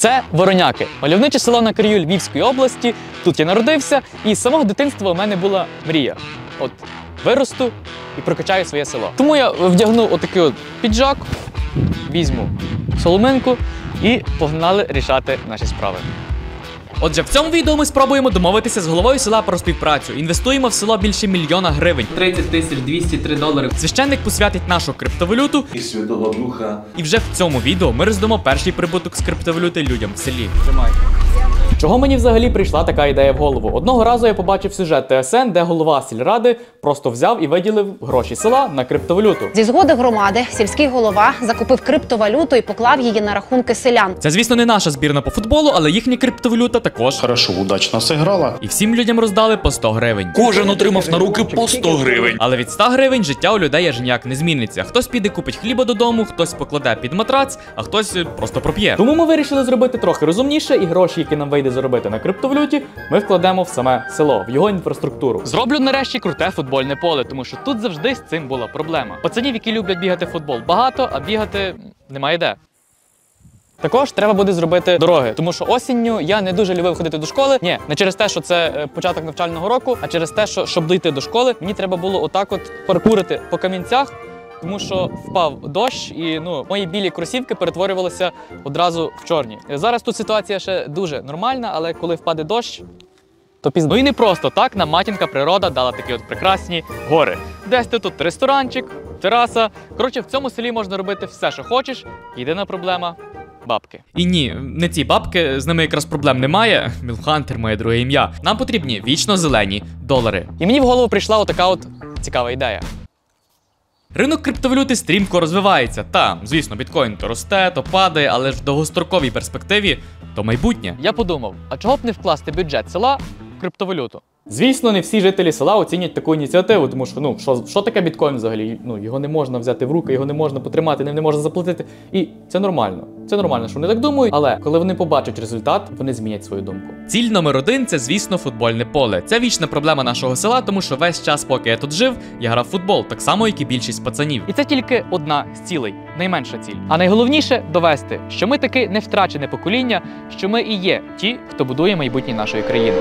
Це Вороняки, мальовниче село на краю Львівської області. Тут я народився, і з самого дитинства у мене була мрія. От виросту і прокачаю своє село. Тому я вдягну отакий от піджак, візьму соломинку і погнали рішати наші справи. Отже, в цьому відео ми спробуємо домовитися з головою села про співпрацю. Інвестуємо в село більше 1 мільйона гривень. 30 203 долари. Священник посвятить нашу криптовалюту і Святого Духа. І вже в цьому відео ми роздамо перший прибуток з криптовалюти людям в селі. Тримайте. Чого мені взагалі прийшла така ідея в голову? Одного разу я побачив сюжет ТСН, де голова сільради просто взяв і виділив гроші села на криптовалюту. Зі згоди громади сільський голова закупив криптовалюту і поклав її на рахунки селян. Це, звісно, не наша збірна по футболу, але їхня криптовалюта також хорошо, удачно зіграла. І всім людям роздали по 100 гривень. Кожен отримав на руки по 100 гривень. Але від 100 гривень життя у людей аж ніяк не зміниться. Хтось піде купить хліба додому, хтось покладе під матрац, а хтось просто проп'є. Тому ми вирішили зробити трохи розумніше, і гроші, які нам вийде заробити на криптовалюті, ми вкладемо в саме село, в його інфраструктуру. Зроблю нарешті круте футбольне поле, тому що тут завжди з цим була проблема. Пацанів, які люблять бігати в футбол, багато, а бігати немає де. Також треба буде зробити дороги, тому що осінню я не дуже любив ходити до школи. Ні, не через те, що це початок навчального року, а через те, що щоб дійти до школи, мені треба було отак от паркурити по камінцях, тому що впав дощ і мої білі кросівки перетворювалися одразу в чорні. Зараз тут ситуація ще дуже нормальна, але коли впаде дощ, то пізно. Ну і не просто так нам матінка природа дала такі от прекрасні гори. Десь тут ресторанчик, тераса. Коротше, в цьому селі можна робити все, що хочеш. Єдина проблема – бабки. І ні, не ці бабки, з ними якраз проблем немає. Мілхантер – моє друге ім'я. Нам потрібні вічно зелені долари. І мені в голову прийшла отака от цікава ідея. Ринок криптовалюти стрімко розвивається. Та, звісно, біткоін то росте, то падає, але ж в довгостроковій перспективі то майбутнє. Я подумав, а чого б не вкласти бюджет села в криптовалюту? Звісно, не всі жителі села оцінять таку ініціативу, тому що, що таке біткоін взагалі? Його не можна взяти в руки, його не можна потримати, ним не можна заплатити. І це нормально. Це нормально, що вони так думають, але коли вони побачать результат, вони змінять свою думку. Ціль номер 1 – це, звісно, футбольне поле. Це вічна проблема нашого села, тому що весь час, поки я тут жив, я грав в футбол, так само, як і більшість пацанів. І це тільки одна з цілей, найменша ціль. А найголовніше – довести, що ми таки не втрачене покоління, що ми і є ті, хто будує майбутнє нашої країни.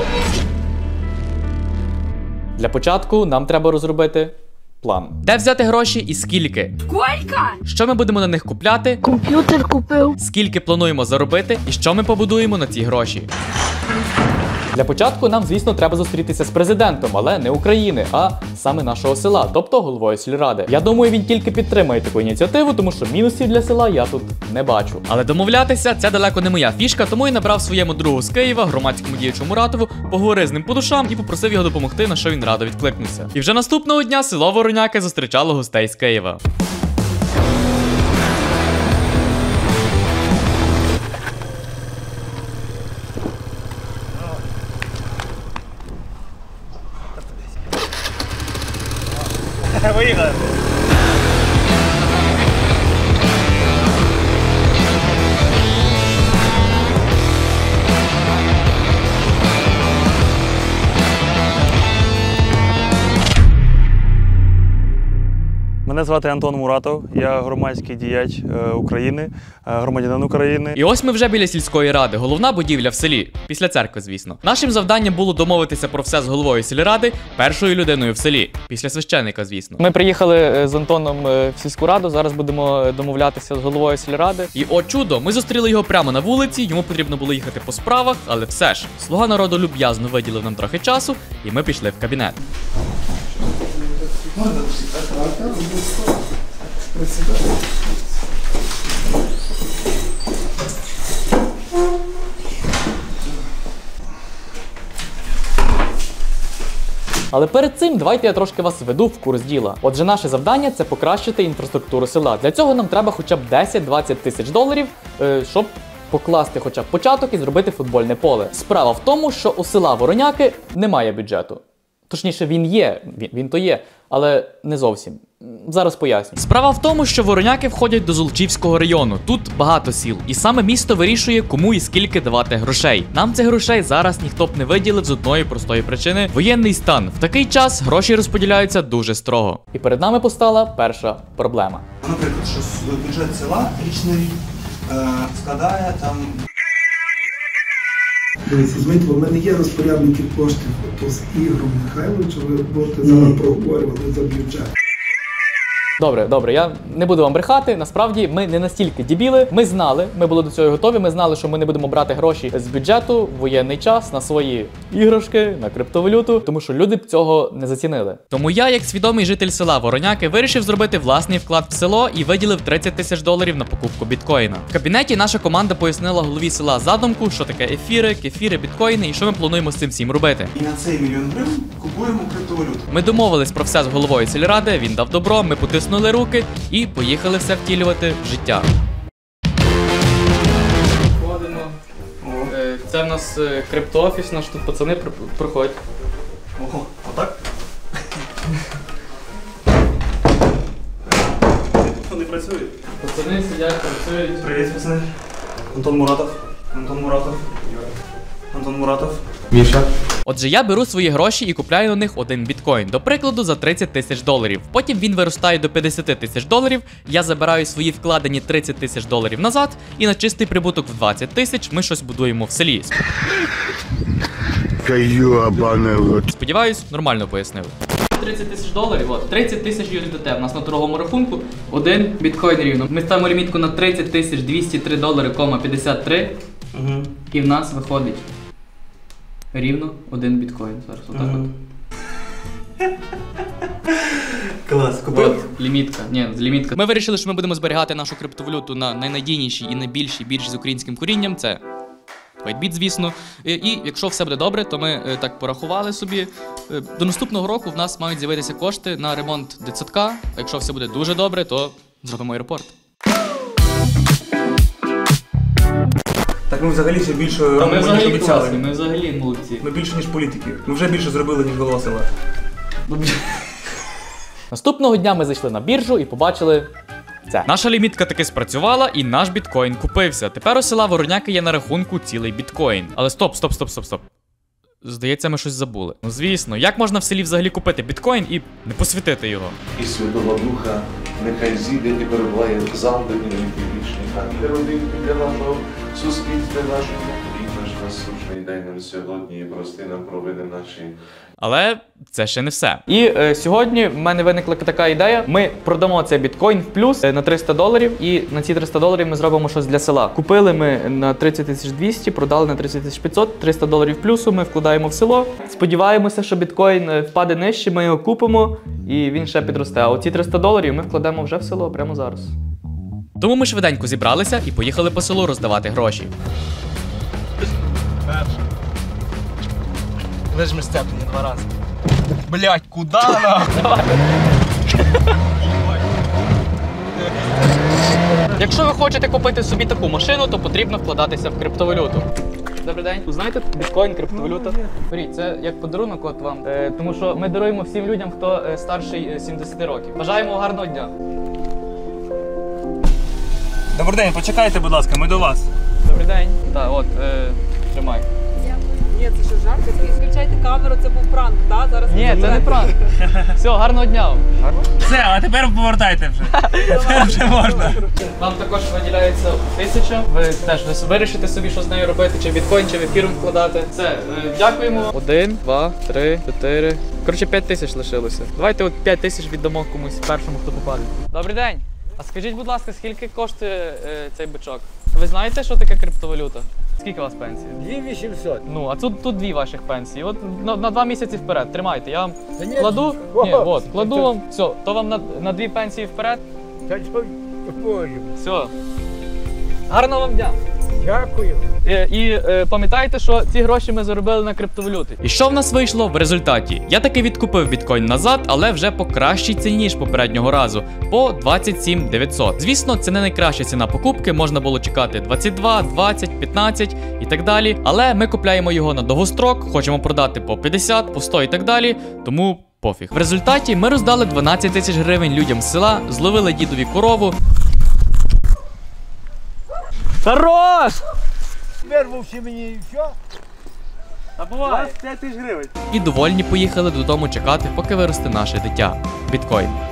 Для початку нам треба розробити план. Де взяти гроші і скільки? Скільки? Що ми будемо на них купляти? Комп'ютер купив. Скільки плануємо заробити і що ми побудуємо на ці гроші? Для початку нам, звісно, треба зустрітися з президентом, але не України, а саме нашого села, тобто головою сільради. Я думаю, він тільки підтримає таку ініціативу, тому що мінусів для села я тут не бачу. Але домовлятися – це далеко не моя фішка, тому я набрав своєму другу з Києва, громадському діячу Муратову, поговорив з ним по душам і попросив його допомогти, на що він радо відкликнувся. І вже наступного дня село Вороняки зустрічало гостей з Києва. Виїхали. Мене звати Антон Муратов, я громадський діяч України, громадянин України. І ось ми вже біля сільської ради, головна будівля в селі, після церкви, звісно. Нашим завданням було домовитися про все з головою сільради, першою людиною в селі, після священника, звісно. Ми приїхали з Антоном в сільську раду, зараз будемо домовлятися з головою сільради. І о чудо, ми зустріли його прямо на вулиці, йому потрібно було їхати по справах, але все ж, слуга народу люб'язно виділив нам трохи часу, і ми пішли в кабінет. Але перед цим давайте я трошки вас введу в курс діла. Отже, наше завдання – це покращити інфраструктуру села. Для цього нам треба хоча б 10-20 тисяч доларів, щоб покласти хоча б початок і зробити футбольне поле. Справа в тому, що у села Вороняки немає бюджету. Точніше, він є, він то є, але не зовсім. Зараз поясню. Справа в тому, що Вороняки входять до Золочівського району. Тут багато сіл. І саме місто вирішує, кому і скільки давати грошей. Нам цих грошей зараз ніхто б не виділив з одної простої причини – воєнний стан. В такий час гроші розподіляються дуже строго. І перед нами постала перша проблема. Наприклад, що бюджет села річний складає там Дивіться, змініть, в мене є розпорядники коштів, то з Ігорем Михайловичем ви можете зараз проговорювати за бюджет. Добре, я не буду вам брехати. Насправді ми не настільки дебіли. Ми знали, ми були до цього готові. Ми знали, що ми не будемо брати гроші з бюджету в воєнний час на свої іграшки, на криптовалюту, тому що люди б цього не зацінили. Тому я, як свідомий житель села Вороняки, вирішив зробити власний вклад в село і виділив $30 тисяч на покупку біткоїна. В кабінеті наша команда пояснила голові села задумку, що таке ефіри, кефіри, біткоїни і що ми плануємо з цим всім робити. І на цей $1 000 000 купуємо криптовалюту. Ми домовились про все з головою сільради, він дав добро, ми потиснули руки і поїхали все втілювати в життя. Входимо. Це в нас криптоофіс, наш тут пацани проходять. Ого, отак? Вони працюють. Пацани сидять, працюють. Привіт, пацани. Антон Муратов. Міша. Отже, я беру свої гроші і купляю на них один біткоін, до прикладу, за $30 тисяч. Потім він виростає до $50 тисяч, я забираю свої вкладені $30 тисяч назад, і на чистий прибуток в 20 тисяч ми щось будуємо в селі. Сподіваюсь, нормально пояснив. $30 тисяч, от, 30 тисяч USDT. У нас на торговому рахунку один біткоін рівно. Ми ставимо лімітку на $30 203,53, і в нас виходить рівно один біткоін. Зараз отак от. Клас, купив? Лімітка. Лімітка. Ми вирішили, що ми будемо зберігати нашу криптовалюту на найнадійнішій і найбільшій біржі з українським корінням. Це WhiteBit, звісно. І якщо все буде добре, то ми так порахували собі. До наступного року в нас мають з'явитися кошти на ремонт дитсадка. А якщо все буде дуже добре, то зробимо аеропорт. Так ми взагалі ще більше Ми робимо, ніж взагалі обіцяли. класні, ми взагалі молодці. Ми більше, ніж політики. Ми вже більше зробили, ніж голова села. Наступного дня ми зайшли на біржу і побачили це. Наша лімітка таки спрацювала і наш біткоін купився. Тепер у села Вороняки є на рахунку цілий біткоін. Але стоп. Здається, ми щось забули. Ну звісно, як можна в селі взагалі купити біткоін і не посвятити його? І Святого Духа нехай зійде і перебуває завжди і на віки вічні. А для родин, і для нашого суспільства, нашого хліб наш насущний дай нам сьогодні і прости нам провини наші. Але це ще не все. І сьогодні в мене виникла така ідея. Ми продамо цей біткоін в плюс на $300, і на ці $300 ми зробимо щось для села. Купили ми на 30 200, продали на 30 500, $300 плюсу ми вкладаємо в село. Сподіваємося, що біткоін впаде нижче, ми його купимо і він ще підросте. А оці $300 ми вкладемо вже в село прямо зараз. Тому ми швиденько зібралися і поїхали по селу роздавати гроші. Вижми степлені 2 рази. Блять, куда нахуй? Якщо ви хочете купити собі таку машину, то потрібно вкладатися в криптовалюту. Добрий день. Знаєте, біткоін, криптовалюта? Беріть, це як подарунок от вам. Тому що ми даруємо всім людям, хто старший 70 років. Бажаємо гарного дня. Добрий день, почекайте, будь ласка, ми до вас. Добрий день. Так, от, тримай. Ні, це що жарт? Включайте камеру, це був пранк, так? Зараз Ні, це не пранк. Все, гарного дня вам. Все, а тепер повертайте вже. Тепер вже можна. Вам також виділяється 1000. Ви теж вирішите собі, що з нею робити, чи в біткоін, чи в ефір вкладати. Все, дякуємо. 1, 2, 3, 4. Коротше, 5000 лишилося. Давайте от 5000 віддамо комусь першому, хто попаде. Добрий день. А скажіть, будь ласка, скільки коштує цей бичок? Ви знаєте, що таке криптовалюта? Скільки у вас пенсії? 2800. Ну, а тут 2 ваших пенсії. От на 2 місяці вперед. Тримайте. Я вам кладу. Ні, от, кладу вам. Все, то вам на 2 пенсії вперед. Все. Гарного вам дня. Дякую. І пам'ятайте, що ці гроші ми заробили на криптовалюті. І що в нас вийшло в результаті? Я таки відкупив біткоін назад, але вже по кращій ціні, ніж попереднього разу, по 27 900. Звісно, це не найкраща ціна покупки, можна було чекати 22, 20, 15 і так далі. Але ми купляємо його на довгострок, хочемо продати по 50, по 100 і так далі, тому пофіг. В результаті ми роздали 12 тисяч гривень людям з села, зловили дідові корову. Хорош! Вирвався мені і все. А буває. 25 тисяч гривень. І довольні поїхали додому чекати, поки виросте наше дитя. Біткоін.